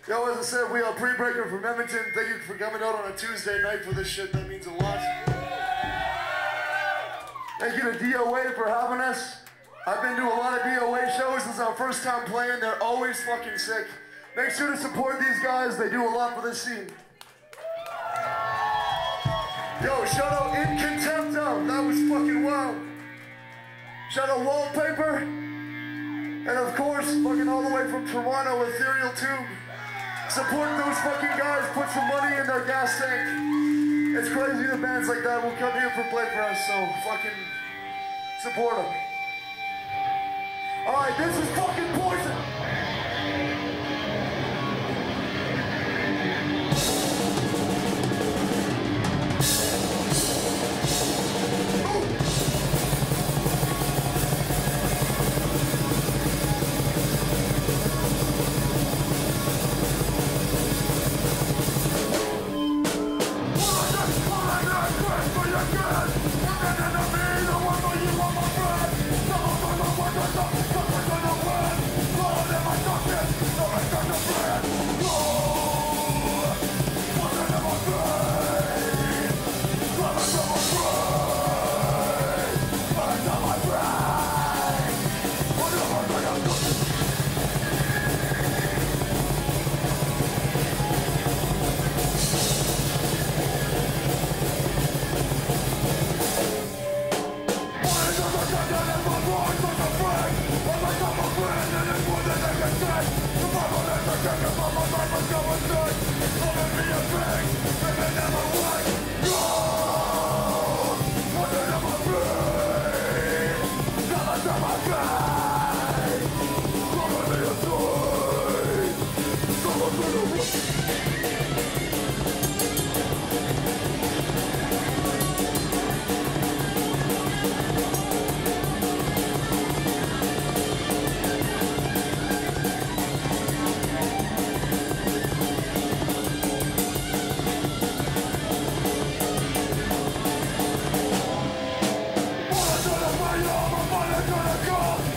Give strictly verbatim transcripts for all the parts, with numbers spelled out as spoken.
Yo, as I said, we are Pre-Breaker from Edmonton. Thank you for coming out on a Tuesday night for this shit. That means a lot. Thank you to D O A for having us. I've been to a lot of D O A shows. This is our first time playing. They're always fucking sick. Make sure to support these guys. They do a lot for this scene. Yo, shout out In Contempt of. That was fucking wild. Shout out Wallpaper. And of course, fucking all the way from Toronto, Ethereal Tomb. Support those fucking guys, put some money in their gas tank. It's crazy the bands like that will come here for play for us, so fucking support them. Alright, this is fucking Poison.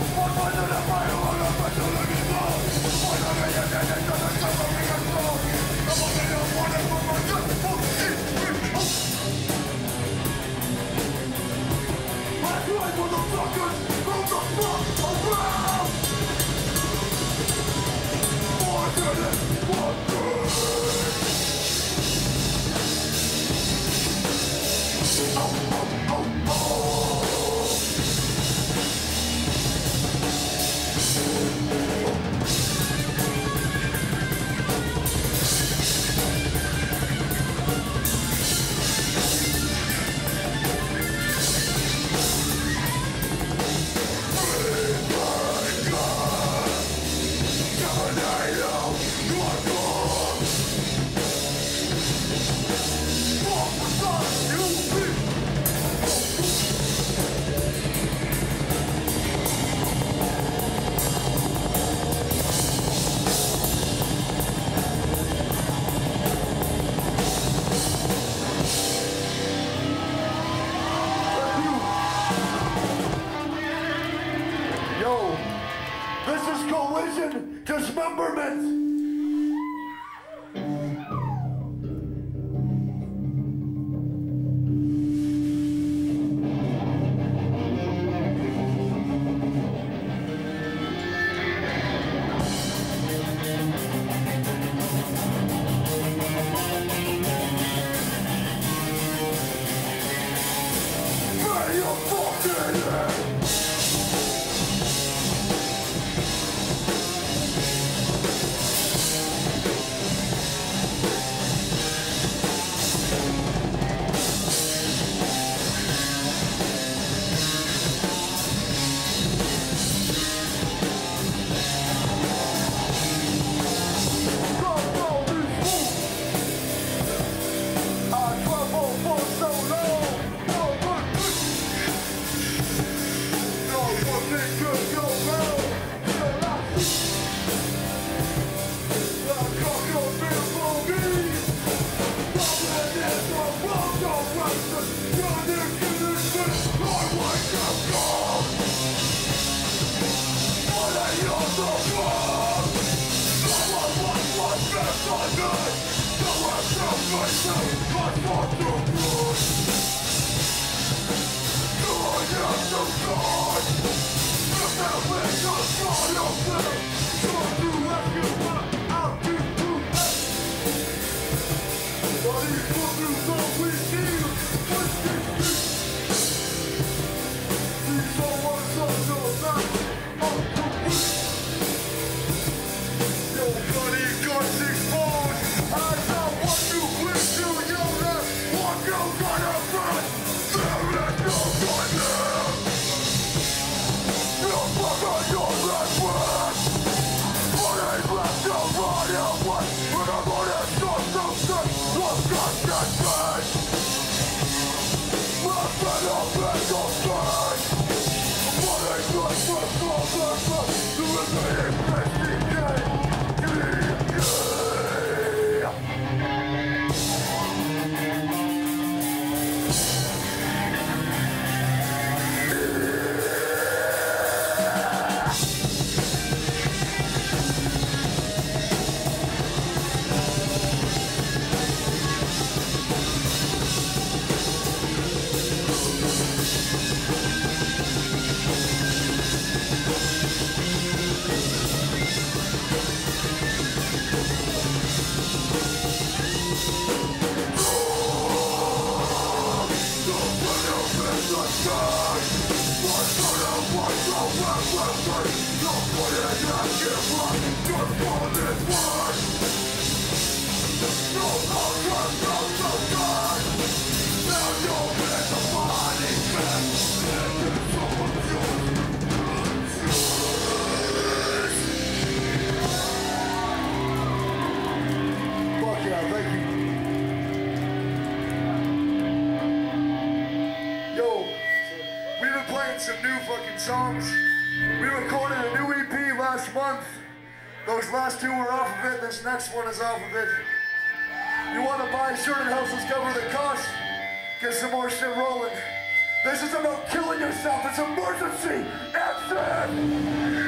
Come on, Some new fucking songs. We recorded a new E P last month. Those last two were off of it. This next one is off of it. You want to buy a shirt and help us cover the cost? Get some more shit rolling. This is about killing yourself. It's emergency exit.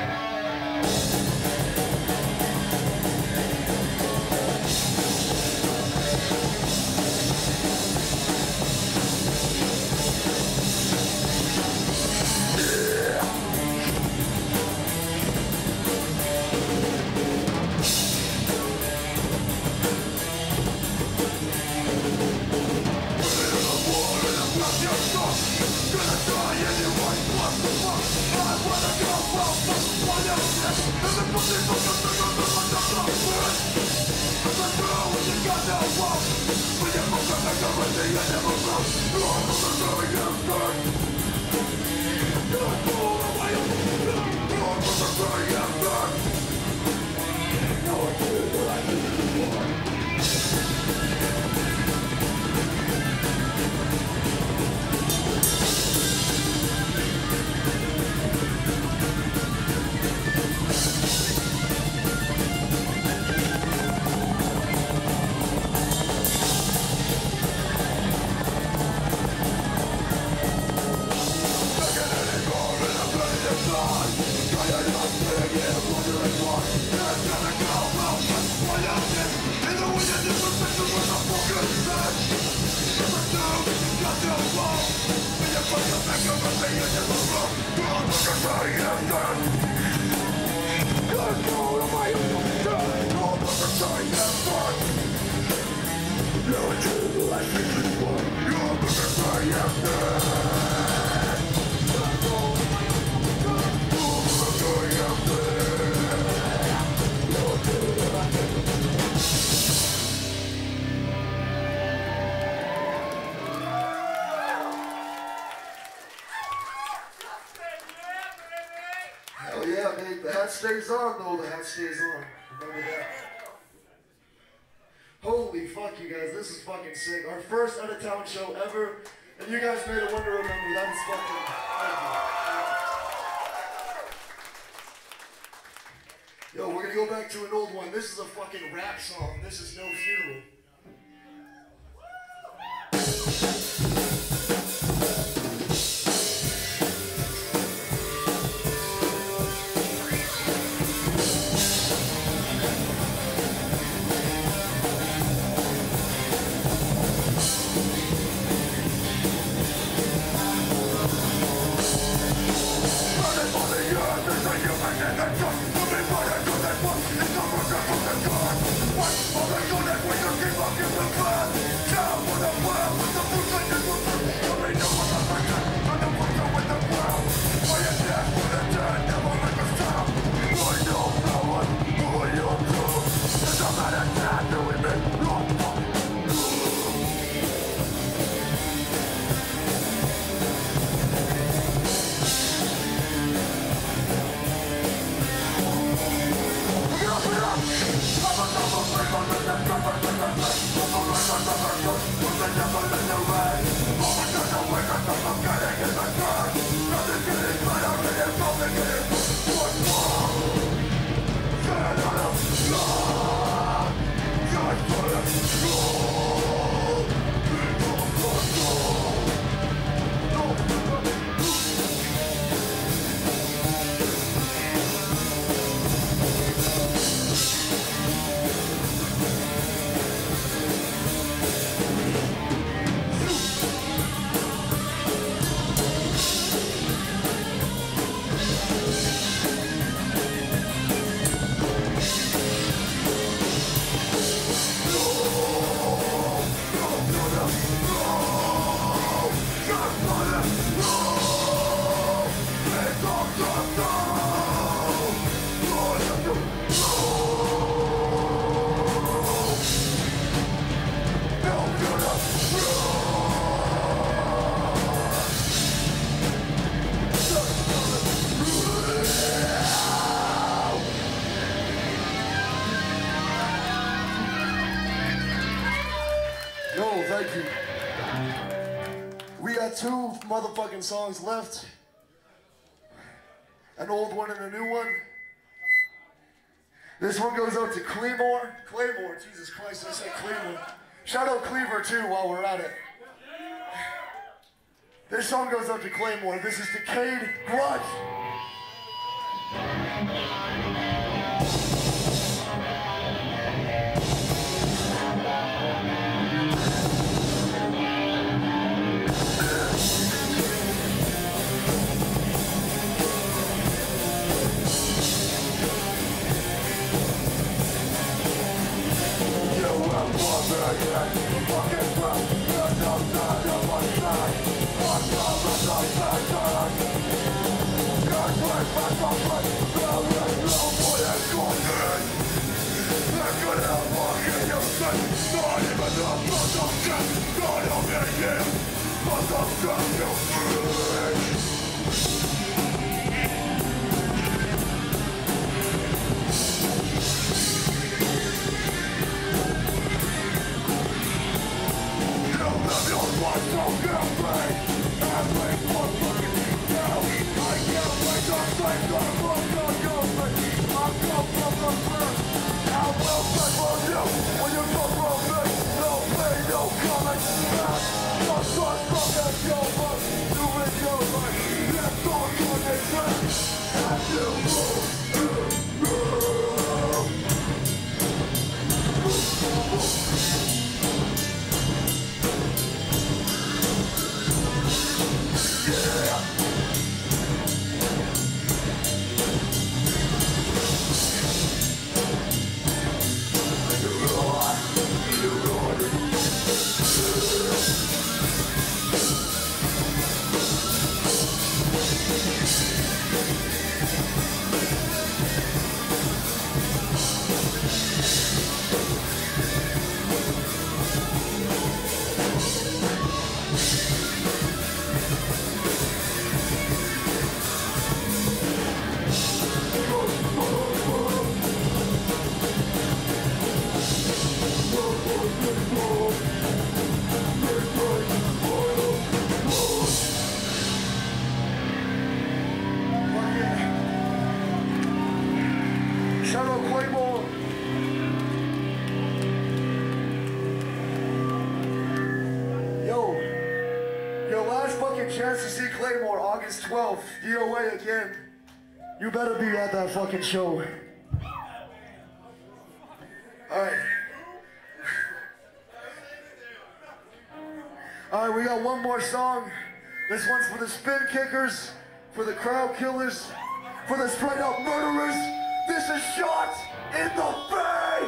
Stays on though, the hat stays on. Remember that. Holy fuck, you guys, this is fucking sick. Our first out of town show ever, and you guys made a one to remember. That is fucking. Thank you. Yo, we're gonna go back to an old one. This is a fucking rap song. This is No Funeral. Thank you. We got two motherfucking songs left. An old one and a new one. This one goes out to Claymore. Claymore, Jesus Christ, I said Claymore. Shout out Cleaver too while we're at it. This song goes out to Claymore. This is Decayed Grudge. Shout out Claymore. Yo, your last fucking chance to see Claymore, August twelfth, D O A again. You better be at that fucking show. Alright. Alright, we got one more song. This one's for the spin kickers, for the crowd killers, for the straight up murderers. This is Shots in the Face!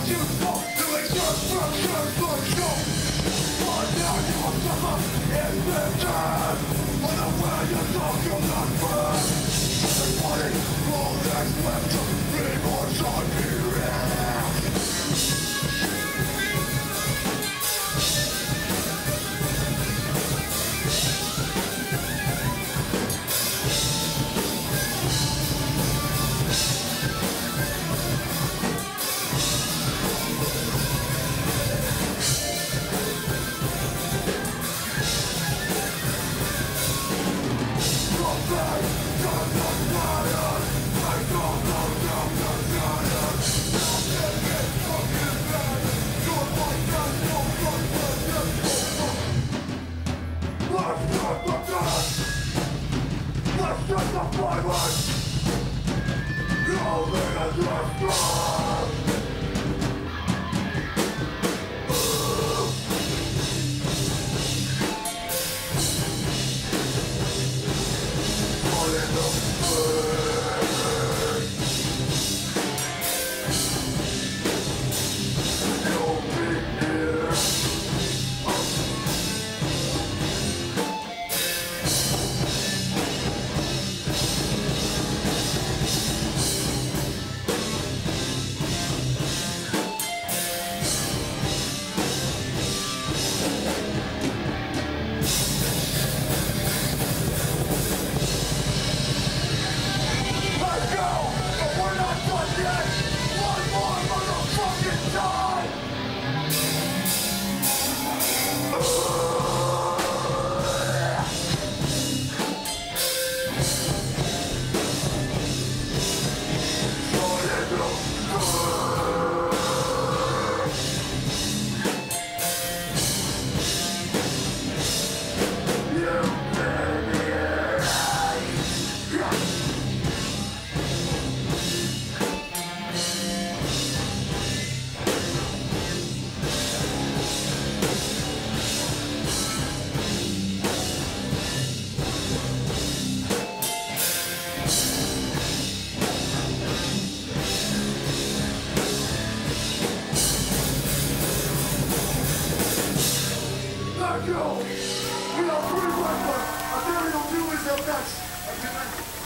We are pretty much, but I think we'll do is up next.